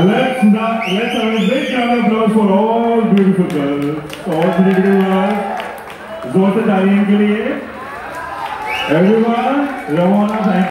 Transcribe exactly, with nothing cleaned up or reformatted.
let's not, let's have a big round of applause for all beautiful girls, all beautiful girls. जोर से तालियों के लिए. Everyone, Ramona, thank you.